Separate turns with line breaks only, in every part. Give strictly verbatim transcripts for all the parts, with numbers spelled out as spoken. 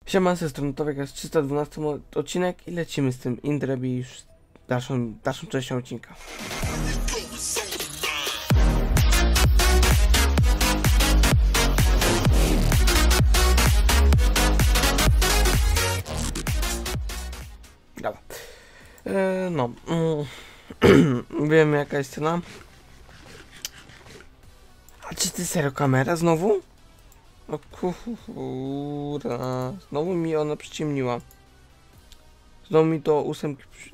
Siema, ze strony Tomek, jest trzysta dwunasty odcinek i lecimy z tym Indrebi już dalszą, dalszą częścią odcinka. Dobra. Eee, no. Wiem jaka jest cena. A czy ty serio kamera znowu? O kurwa, znowu mi ona przyciemniła. Znowu mi to ósemki przy...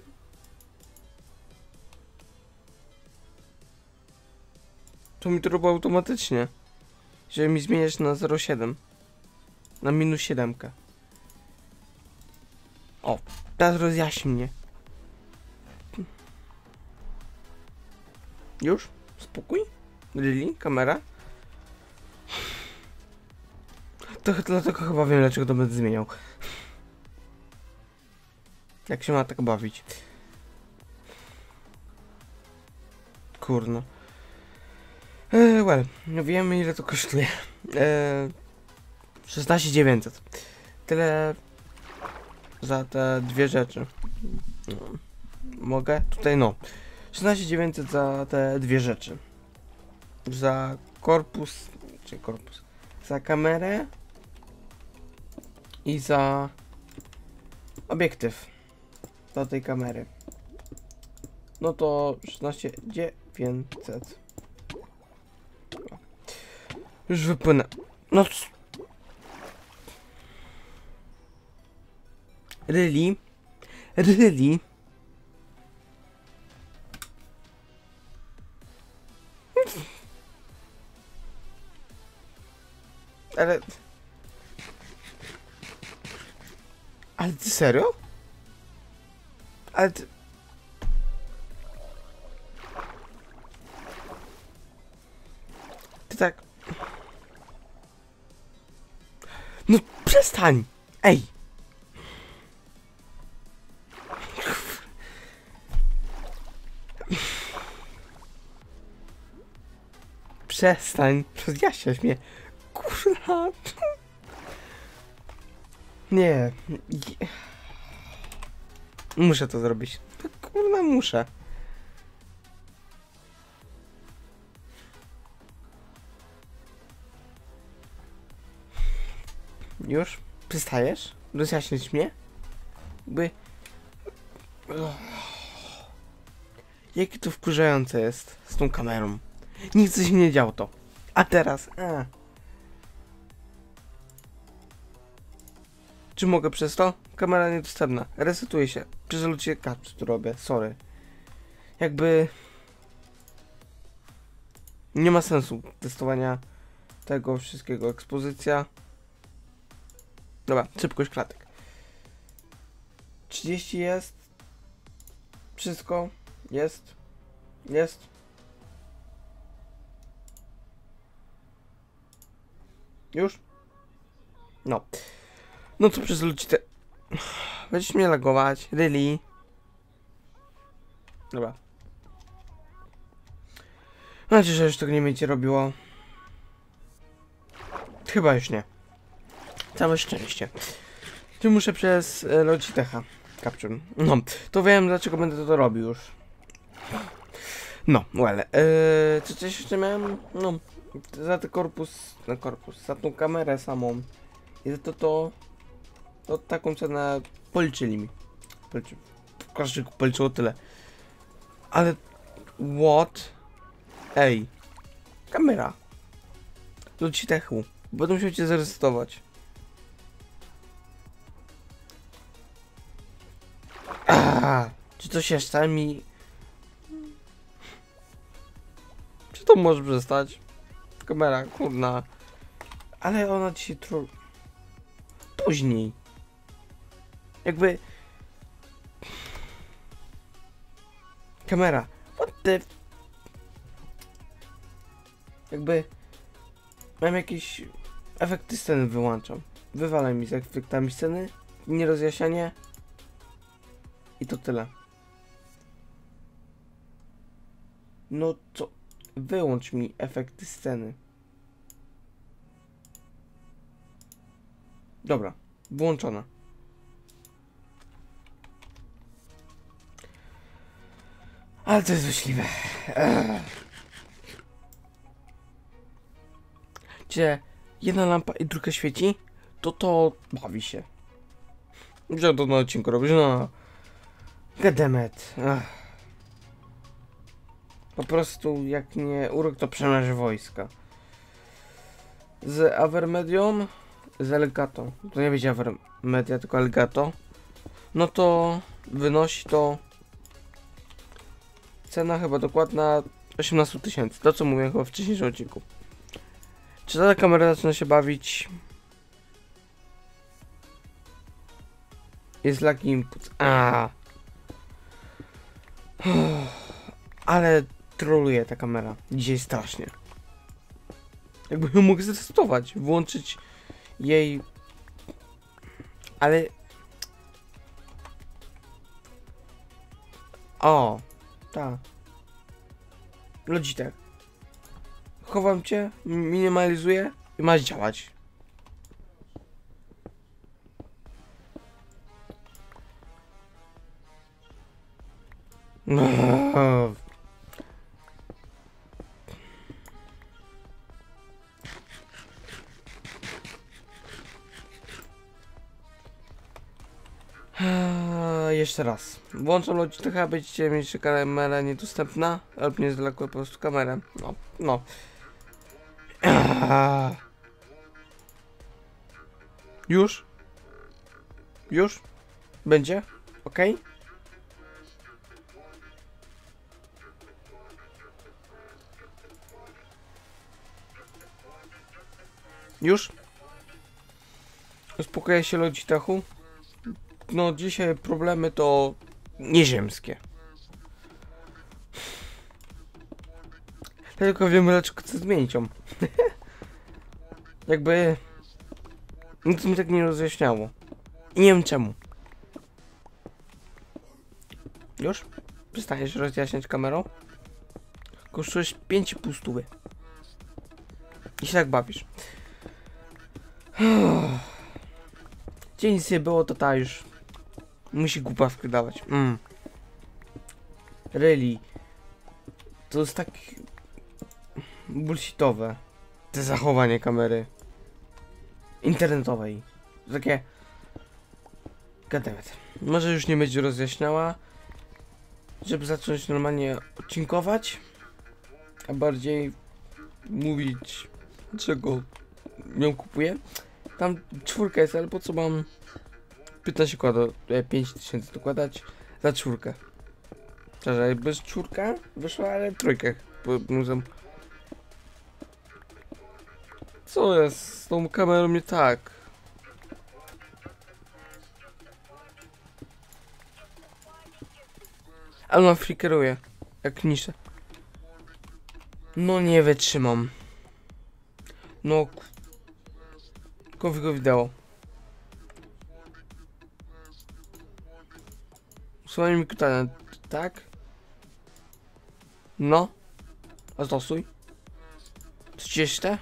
To mi to robi automatycznie. Żeby mi zmieniać na zero przecinek siedem. Na minus siedem. O, teraz rozjaśni mnie. Już? Spokój? Lili? Kamera? To dlatego chyba wiem, dlaczego to będę zmieniał. Jak się ma tak bawić? Kurno. Eee, well, wiemy ile to kosztuje. Eee, szesnaście tysięcy dziewięćset. Tyle za te dwie rzeczy. No. Mogę? Tutaj no. szesnaście tysięcy dziewięćset za te dwie rzeczy. Za korpus... Czy korpus? Za kamerę. I za obiektyw do tej kamery. No to szesnaście tysięcy dziewięćset. Już wypłynę. No really? Really? Ale... Ale ty serio? Ale ty... Ty tak... No przestań! Ej! Przestań! Rozjaśniasz mnie! Kurwa! Nie. Muszę to zrobić. Kurwa, muszę. Już? Przystajesz? Rozjaśnić mnie? Jakby... Jakie to wkurzające jest z tą kamerą. Nic się nie działo to. A teraz... A. Czy mogę przez to? Kamera niedostępna. Resetuje się. Przez ludzie kapsu tu robię. Sorry. Jakby... Nie ma sensu testowania tego wszystkiego. Ekspozycja. Dobra, szybkość klatek. trzydzieści jest. Wszystko jest. Jest. Już? No. No to przez ludzi te... Będziesz mnie lagować. Really? Dobra. Mam nadzieję, że już tego nie będzie robiło. Chyba już nie. Całe szczęście. Tu muszę przez e, Logitecha Capture. No, to wiem dlaczego będę to robił już. No, well. Yy, co coś jeszcze miałem? No, za ten korpus, na korpus, za tą kamerę samą. I za to to... To taką cenę policzyli mi. Policzy, każdy policzyło tyle. Ale... What? Ej. Kamera. Logitechu. Będę musiał cię zarejestrować. Aaaa, czy coś jeszcze mi... Czy to może przestać? Kamera, kurna. Ale ona dzisiaj troll... Później. Jakby... Kamera. What the... Jakby... Mam jakieś... Efekty sceny wyłączam. Wywalaj mi z efektami sceny. Nierozjaśnianie. I to tyle. No co? Wyłącz mi efekty sceny. Dobra. Włączona. Ale to jest złośliwe. Gdzie jedna lampa i druga świeci, to to bawi się. Gdzie to na odcinku robisz? No. Gademet. Po prostu jak nie urok, to przemarzy wojska. Z Avermedium, z Elgato, to nie będzie Avermedia, tylko Elgato, no to wynosi to cena chyba dokładna osiemnaście tysięcy, to co mówiłem chyba w wcześniejszym odcinku. Czy ta kamera zaczyna się bawić? Jest lag input. A. Ale troluje ta kamera dzisiaj strasznie. Jakbym mógł ztestować, włączyć jej, ale o, tak. Logitech. Chowam cię, minimalizuję i masz działać. No. Jeszcze raz. Włączam Logitecha, będziecie mieć, że kamera niedostępna, albo nie zwlekła po prostu kamerę. No, no. Już? Już? Będzie? Ok? Już? Uspokaja się Logitechu? No dzisiaj problemy to nieziemskie. Tylko wiem, dlaczego chcę zmienić ją. Jakby nic mi tak nie rozjaśniało. I nie wiem czemu. Już? Przestajesz rozjaśniać kamerą? Kosztujesz pięć i pół stówy. I się tak bawisz. Gdzie nic nie było, to ta już musi głupawkę dawać. Mm. Really. To jest tak bullshitowe. Te zachowanie kamery internetowej. To takie goddammit. Może już nie będzie rozjaśniała, żeby zacząć normalnie odcinkować, a bardziej mówić, czego ją kupuję. Tam czwórka jest, ale po co mam piętnaście kłada, pięć tysięcy dokładać za czwórkę. Szczerze, bez czwórka wyszła, ale trójkę. Co jest z tą kamerą nie tak? Ale ona flickeruje, jak niszę. No nie wytrzymam. No. Konfiguruj wideo. Usuwanie mikrofonu, tak? No. A stosuj. trzydzieści te?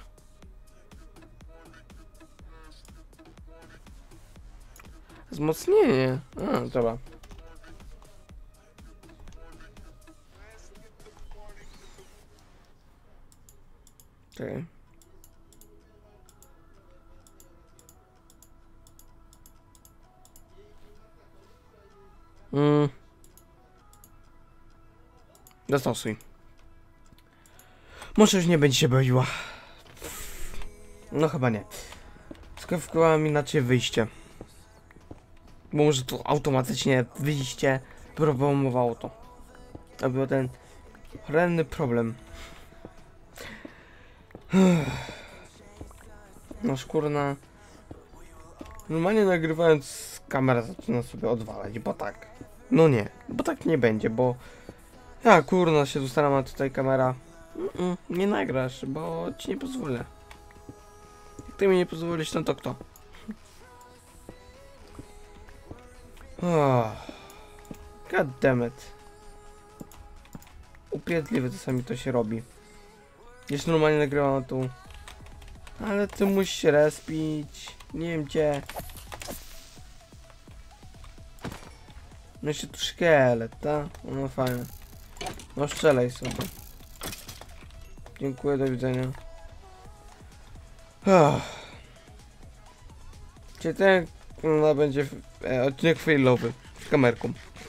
Wzmocnienie. A, dobra. Okej. Mm. Dostosuj. Może już nie będzie się bawiła. No chyba nie. Skonfigurowałem inaczej wyjście. Bo może to automatycznie wyjście programowało to. To był ten horrendny problem. No szkurna. Normalnie nagrywając kamera zaczyna sobie odwalać, bo tak. No nie, bo tak nie będzie, bo ja kurna się tu staram, a tutaj kamera mm -mm, nie nagrasz, bo ci nie pozwolę. Jak ty mi nie pozwolisz, no to kto? Oh. God damn it. Upierdliwe czasami to się robi. Jeszcze normalnie nagrywam tu. Ale ty musisz się respić. Nie wiem gdzie. No jeszcze tu szkielet, tak? No fajnie. No strzelaj sobie. Dziękuję, do widzenia. Oh. Czyli ten no, będzie e, odcinek failowy z kamerką.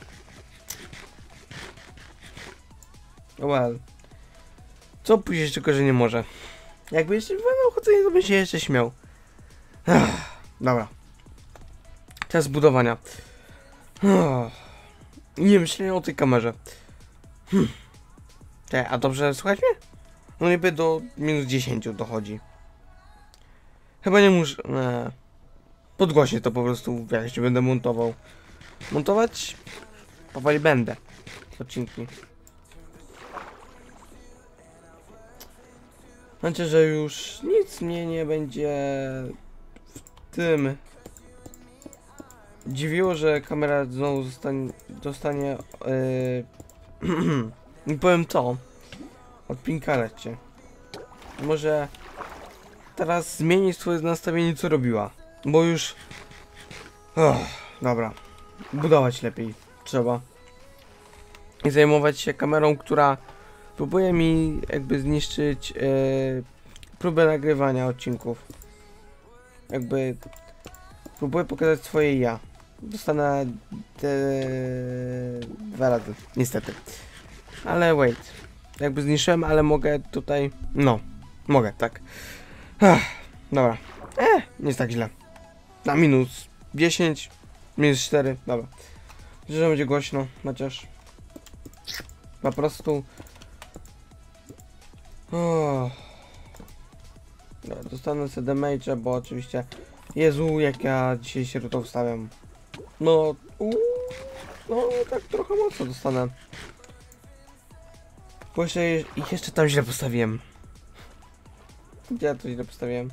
Well. Co pójść tylko, że nie może. Jakby jeszcze miał ochotę, to by się jeszcze śmiał. Ach, dobra. Czas budowania. Ach. Nie myślę o tej kamerze. Hm. Te, a dobrze słuchać mnie? No niby do minus dziesięć dochodzi. Chyba nie muszę... Nie. Podgłośnie to po prostu, jak się będę montował. Montować? Powoli będę. Odcinki. Znaczy, że już nic mnie nie będzie w tym dziwiło, że kamera znowu zostanie, dostanie yy, nie powiem to od Pinkarecie. Może teraz zmienić swoje nastawienie, co robiła, bo już oh, dobra, budować lepiej trzeba i zajmować się kamerą, która próbuje mi jakby zniszczyć yy, próbę nagrywania odcinków. Jakby próbuję pokazać swoje ja. Dostanę te... dwa razy, niestety. Ale wait. Jakby zniszczyłem, ale mogę tutaj... No, mogę, tak. Ach, dobra. Eh, nie jest tak źle. Na minus dziesięć, minus cztery, dobra. Myślę, że będzie głośno, chociaż... Po prostu... Oh. No, dostanę sobie damage'a, bo oczywiście... Jezu, jak ja dzisiaj się to wstawiam. No, uu, no tak trochę mocno dostanę. Bo jeszcze, jeszcze tam źle postawiłem. Gdzie ja to źle postawiłem?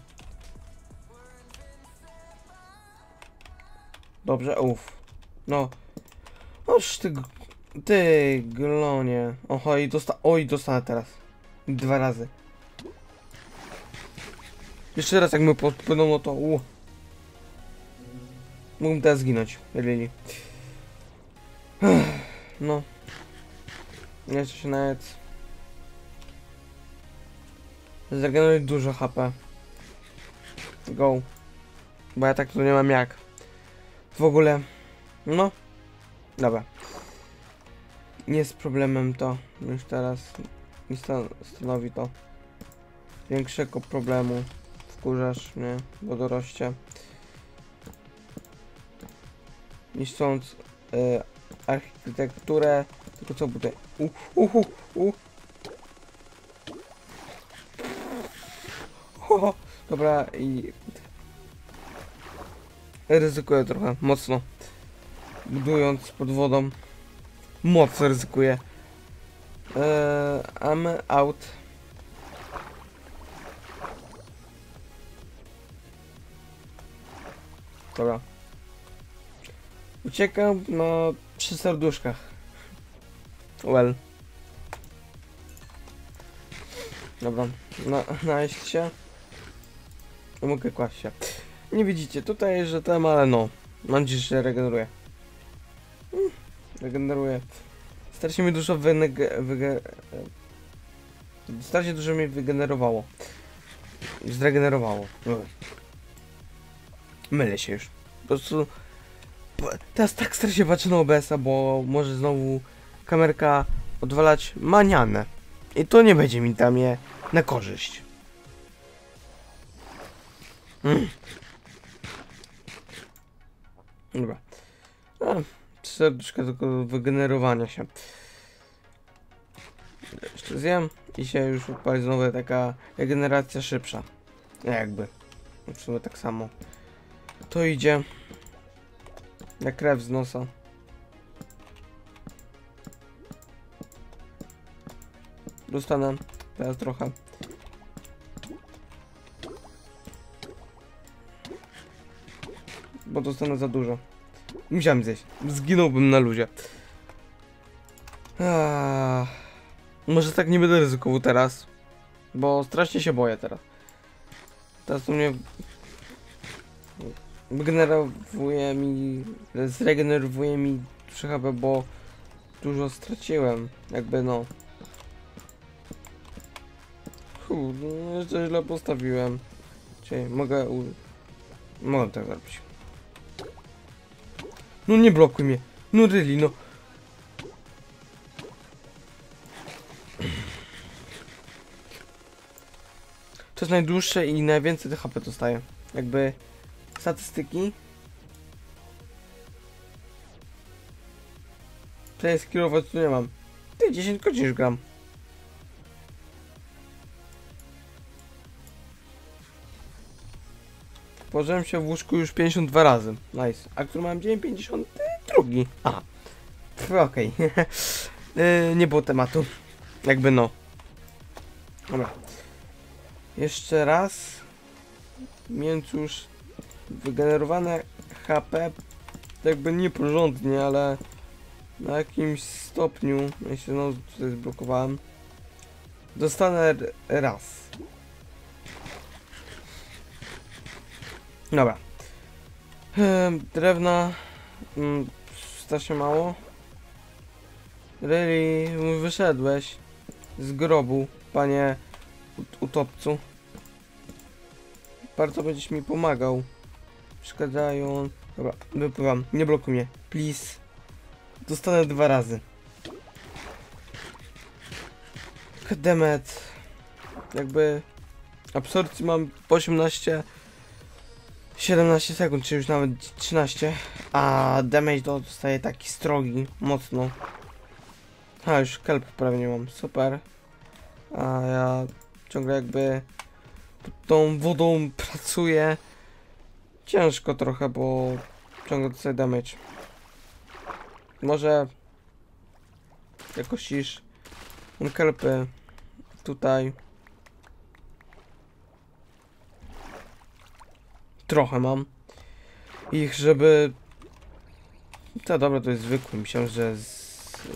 Dobrze, uff. No. Oż ty, ty glonie. Oho, i dosta oj, dostanę teraz. Dwa razy. Jeszcze raz jak my podpłyną, no to u. Mógłbym teraz zginąć, Lili. No. Jeszcze się nawet... Zregeneruj dużo H P. Go. Bo ja tak tu nie mam jak. W ogóle... No. Dobra. Nie jest problemem to. Już teraz nie stan stanowi to większego problemu. Wkurzasz mnie, bo doroście. Niszcząc y, architekturę, tylko co budę. Uh, uh, uh, uh. Oh, dobra i ryzykuję trochę, mocno. Budując pod wodą. Mocno ryzykuję. Eee, I'm out. Dobra. Uciekam na przy serduszkach. Well. Dobra, na, najeść się. Nie mogę kłaść się. Nie widzicie tutaj, że tam, ale no. Mam nadzieję, że regeneruje. Hmm, regeneruje. Strasznie mi dużo wyneg... Wyge... Strasznie dużo mi wygenerowało. Zregenerowało. Mylę się już. Po prostu... Teraz tak strasznie patrzę na O B S-a, bo może znowu kamerka odwalać manianę. I to nie będzie mi tam je na korzyść. Mm. Dobra. A, serduszka tylko do wygenerowania się. Jeszcze zjem i się już odpali znowu taka regeneracja szybsza. Jakby. W sumie tak samo. To idzie. Jak krew z nosa. Dostanę teraz trochę. Bo dostanę za dużo. Musiałem zjeść. Zginąłbym na luzie. Aaaa. Może tak nie będę ryzykował teraz. Bo strasznie się boję teraz. Teraz to mnie... wygenerowuje mi, zregenerowuje mi trzy H P, bo dużo straciłem, jakby no. Kurde, no jeszcze źle postawiłem. Czyli mogę u... Mogę tak zrobić. No nie blokuj mnie. No really, no. To jest najdłuższe i najwięcej T H P dostaję. Jakby statystyki. Tutaj skillować tu nie mam. Ty dziesięć godzin już gram. Położyłem się w łóżku już pięćdziesiąt dwa razy. Nice. A który mam dzień pięćdziesiąty drugi. Aha. Okej. Okay. yy, nie było tematu. Jakby no. Dobra. Jeszcze raz. Więc już wygenerowane H P jakby nieporządnie, ale na jakimś stopniu, ja się no tutaj zblokowałem, dostanę raz. Dobra. Ehm, drewna mm, strasznie mało. Really, wyszedłeś z grobu, panie utopcu. Bardzo będziesz mi pomagał. Przeszkadzają. Dobra, wypływam. Nie blokuj mnie. Please. Dostanę dwa razy. Goddammit. Jakby absorpcji mam osiemnaście, siedemnaście sekund, czy już nawet trzynaście. A damage to dostaje taki strogi, mocno. A już kelp prawie nie mam. Super. A ja ciągle jakby pod tą wodą pracuję. Ciężko trochę, bo ciągle dostaję damage. Może jakoś iż mam kelpy tutaj. Trochę mam ich, żeby... To dobra, to jest zwykły. Myślałem, że z...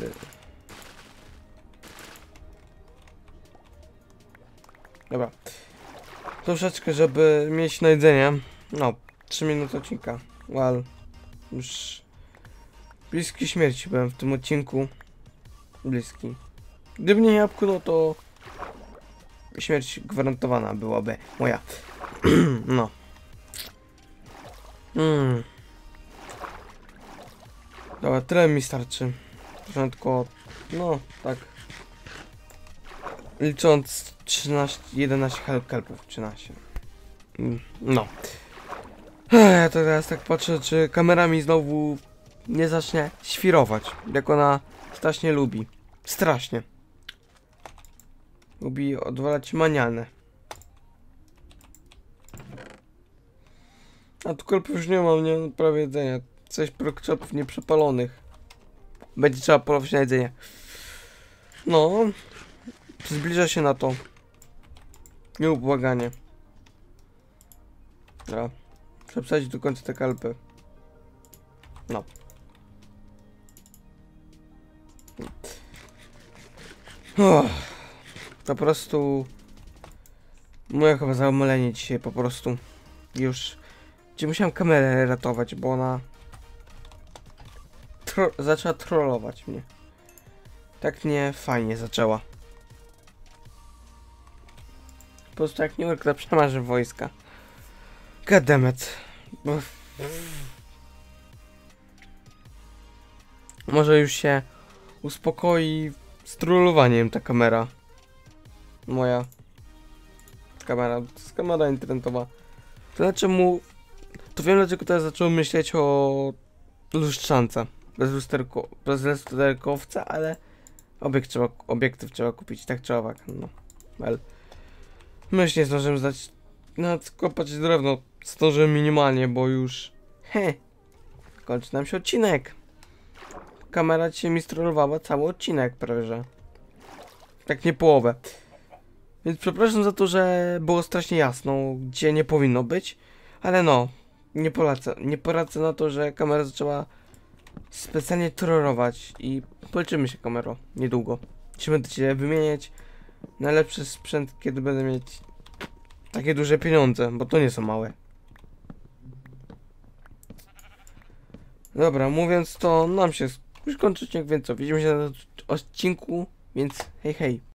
Dobra. Troszeczkę, żeby mieć na jedzenie. No, trzy minuty odcinka. Well, już bliski śmierci byłem w tym odcinku. Bliski. Gdyby nie jabłko, no to śmierć gwarantowana byłaby moja. No. Mm. Dobra, tyle mi starczy. Tylko, no, tak. Licząc trzynaście, jedenaście kelpów, trzynaście. Mm, no. Ja teraz tak patrzę, czy kamera mi znowu nie zacznie świrować, jak ona strasznie lubi. Strasznie. Lubi odwalać manianę. A tu kelpów już nie mam, nie mam prawie jedzenia. Coś prokczopów nieprzepalonych. Będzie trzeba polować na jedzenie. No. Zbliża się na to. Nieubłaganie. Dobra. Przesadzić do końca te kalpy. No. Oh. Po prostu... Moje chyba zamolenie dzisiaj po prostu. Już... Gdzie musiałem kamerę ratować, bo ona... Tro zaczęła trollować mnie. Tak nie fajnie zaczęła. Po prostu jak nie łykle przemarzy wojska. Goddammit. Może już się uspokoi z trollowaniem ta kamera. Moja kamera. To jest kamera internetowa. To znaczy mu... To wiem, dlaczego teraz zacząłem myśleć o lustrzance. Bez lusterko... Bez lusterkowca, ale... Obiekt trzeba... Obiektyw trzeba kupić. Tak trzeba, tak. No. Well. Myślę, nie zdążyłem zdać... Nawet kopać drewno. Zdążyłem minimalnie, bo już... He. Kończy nam się odcinek. Kamera dzisiaj mi strollowała cały odcinek prawie, że. Tak nie połowę. Więc przepraszam za to, że było strasznie jasno, gdzie nie powinno być. Ale no, nie polecę, nie poradzę na to, że kamera zaczęła specjalnie trollować. I policzymy się, kamero, niedługo. Czy będę cię wymieniać najlepszy sprzęt, kiedy będę mieć takie duże pieniądze, bo to nie są małe. Dobra, mówiąc to nam się już kończy odcinek, więc co, widzimy się na odcinku, więc hej hej.